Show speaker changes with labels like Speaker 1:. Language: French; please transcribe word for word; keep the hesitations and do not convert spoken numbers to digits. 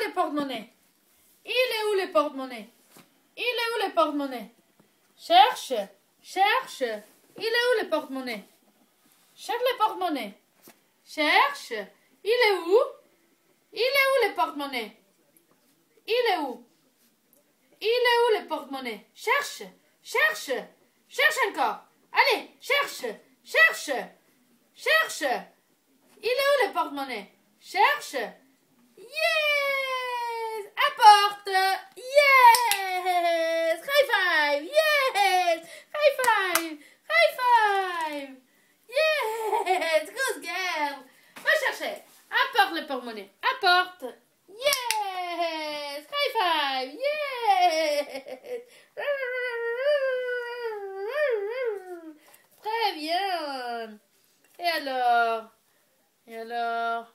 Speaker 1: les porte-monnaies? Il est où les porte-monnaies? Il est où les porte-monnaies? Cherche, cherche. Il est où les porte-monnaies? Cherche les porte-monnaies. Cherche. Il est où? Il est où les porte-monnaies? Il est où? Il est où les porte-monnaies? Cherche, cherche, cherche encore. Allez, cherche, cherche, cherche. Il est où les porte-monnaies? Cherche. Yes! Apporte! Yes! High five! Yes! High five! High five! Yes! Good girl! Va chercher! Apporte le porte-monnaie! Apporte! Yes! High five! Yes! Très bien! Et alors? Et alors?